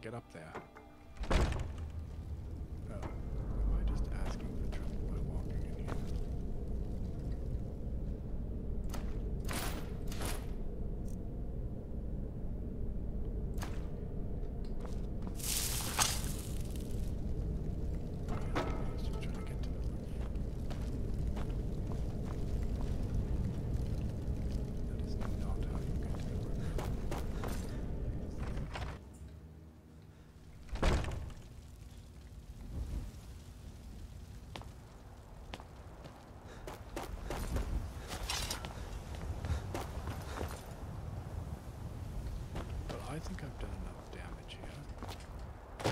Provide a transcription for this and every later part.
get up there? Oh, am I just asking for trouble by walking in here? I think I've done enough damage here.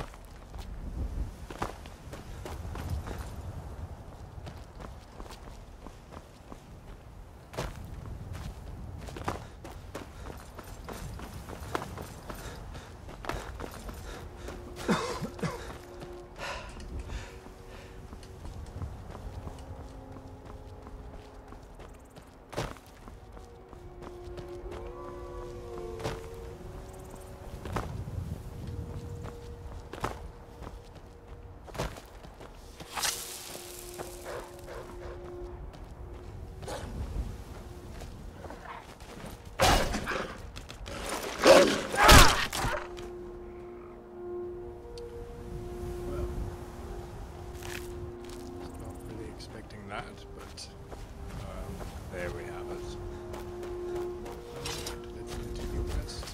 But there we have it. Right, let's continue west.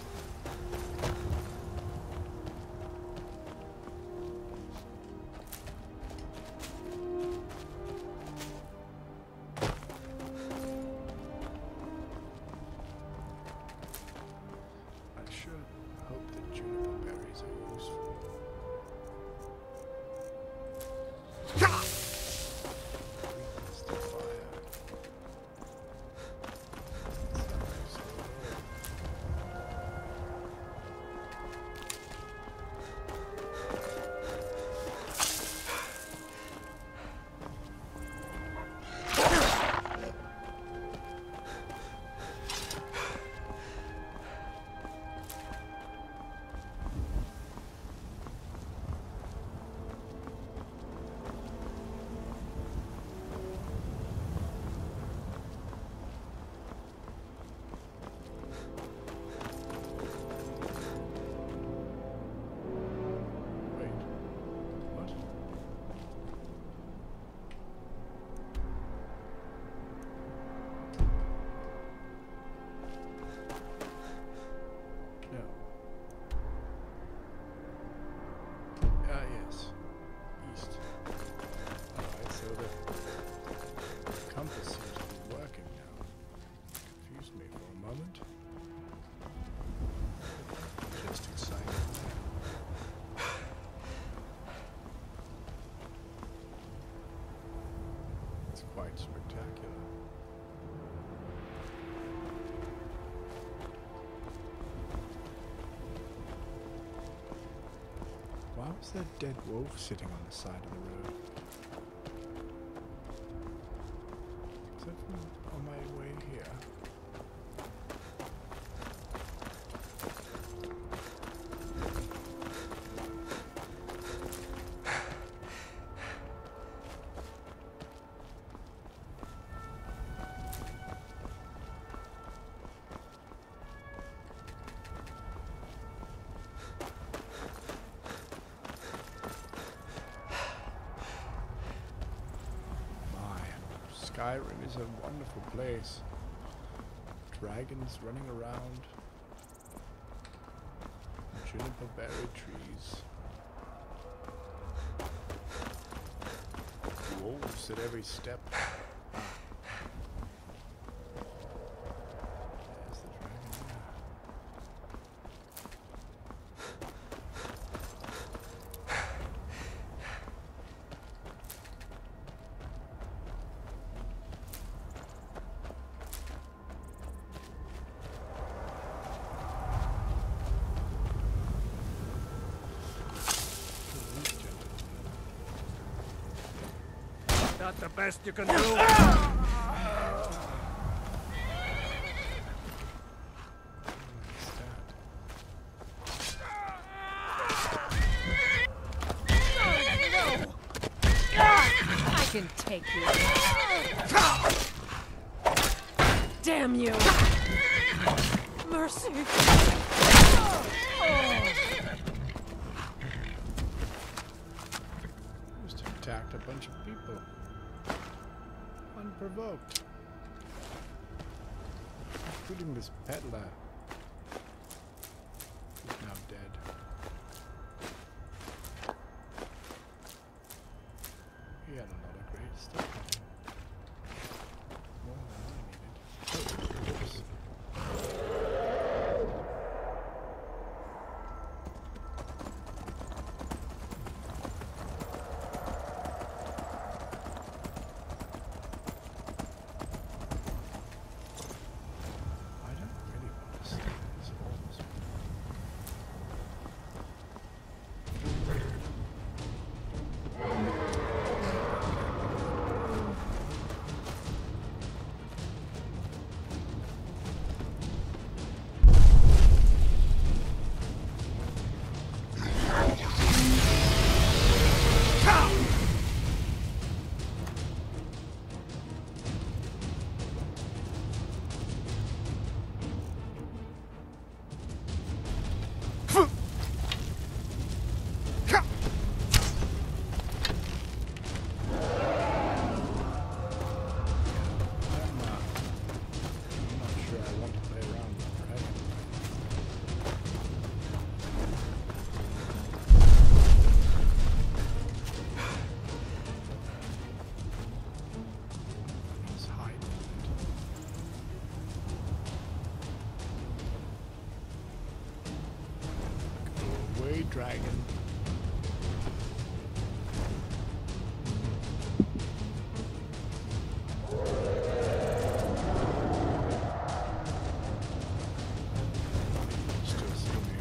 I should hope that juniper berries are useful. Quite spectacular. Why was there a dead wolf sitting on the side of the road? Is that from on my way here? Skyrim is a wonderful place. Dragons running around. Juniper berry trees. Wolves at every step. There's the dragon there. Not the best you can do. take you. Damn you! Mercy! Just attacked a bunch of people. Unprovoked. Including this peddler. Who's now dead. He had a lot of great stuff on him. More than I needed. Oh, oops. I don't really want to stay these holes. I'm not sure I want to play around with Dragon. He's hiding it. Go away, dragon. Still see me.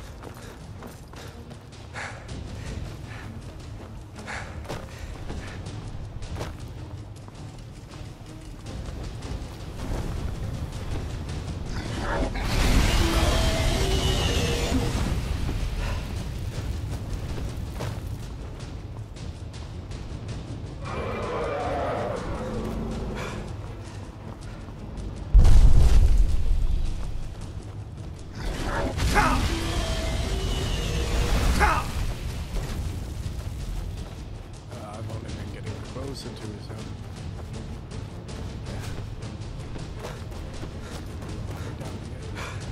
I've only been getting closer to his home. Down here.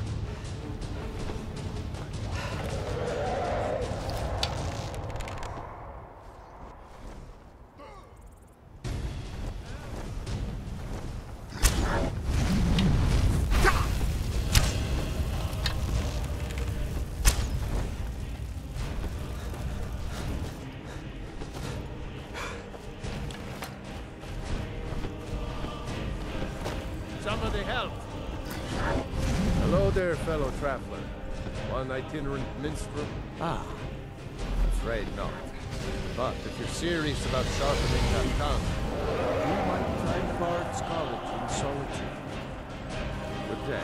Somebody help! Hello there, fellow traveler. One itinerant minstrel? Ah, afraid not. But if you're serious about sharpening that tongue, you might try Bard's College in solitude. Good day.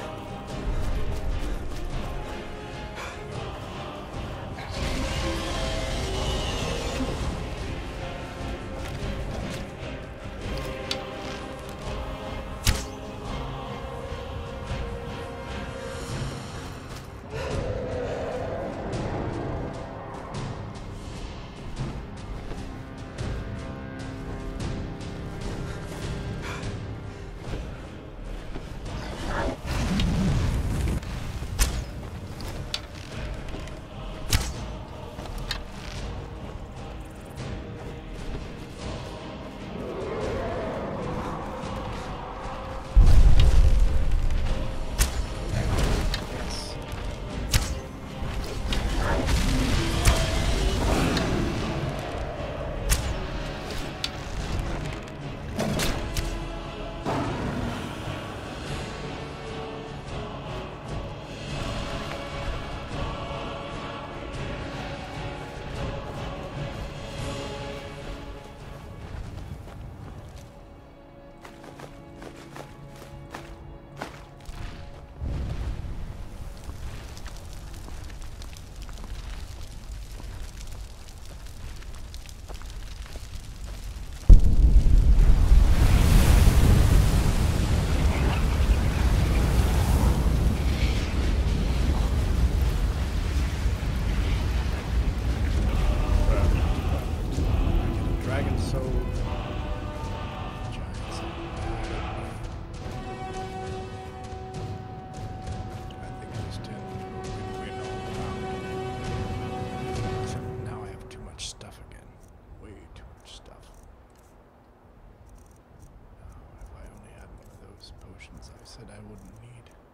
those potions I said I wouldn't need.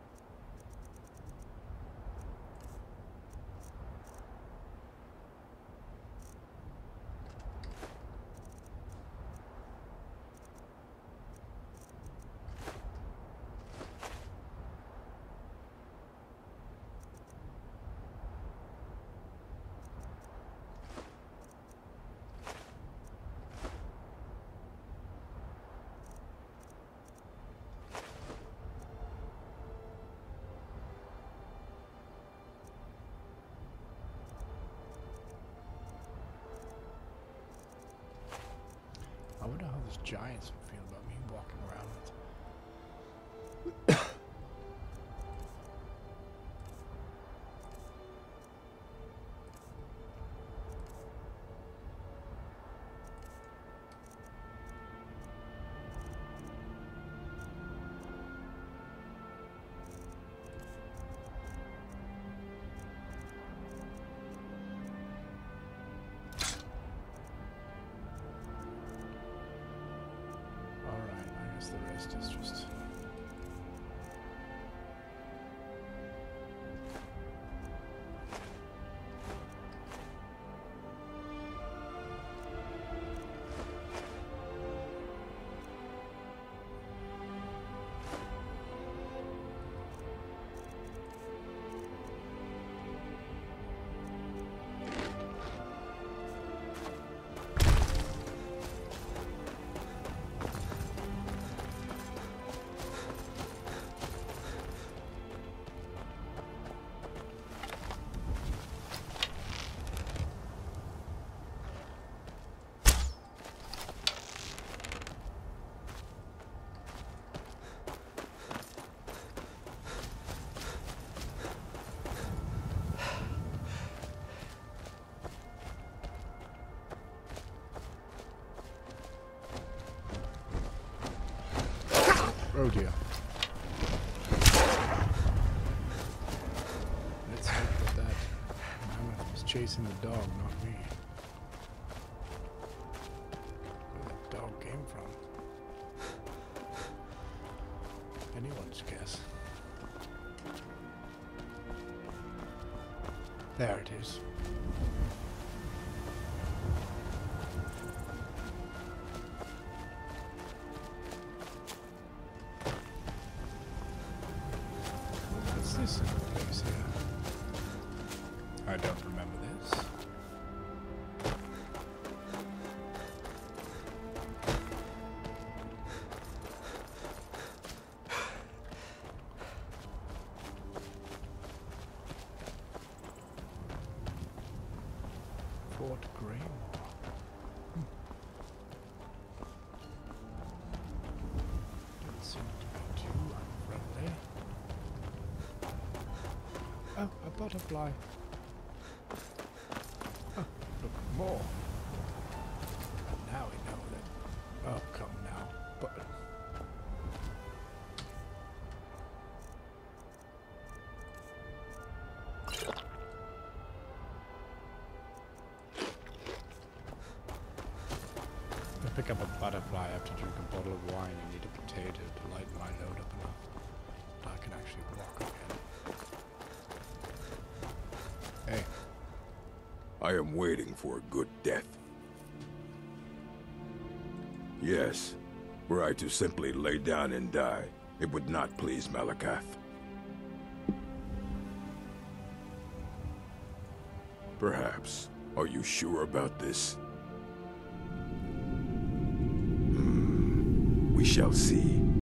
I wonder how those giants would feel about me walking around with. The rest is just oh dear. Let's hope that mammoth was chasing the dog, not me. Where that dog came from. Anyone's guess. There it is. This place here. I don't remember this. Fort Sungard. Don't seem to be too unfriendly. Oh, a butterfly. Oh, look, more. And now we know that. Oh, come now. But. I pick up a butterfly after drink a bottle of wine and eat a potato to lighten my load up enough that I can actually walk again. Hey. I am waiting for a good death. Yes, were I to simply lay down and die, it would not please Malakath. Perhaps. Are you sure about this? We shall see.